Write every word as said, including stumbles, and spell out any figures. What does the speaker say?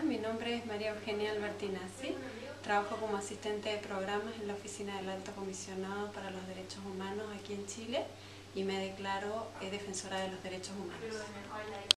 mi nombre es María Eugenia Albertinazzi, trabajo como asistente de programas en la Oficina del Alto Comisionado para los Derechos Humanos aquí en Chile y me declaro eh, defensora de los derechos humanos.